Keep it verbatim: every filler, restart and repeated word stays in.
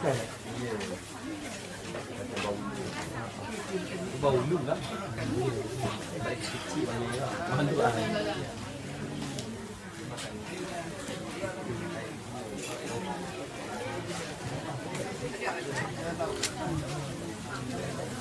bau lu lah. Tak kecil banyak lah. Makan tu lah. Makan.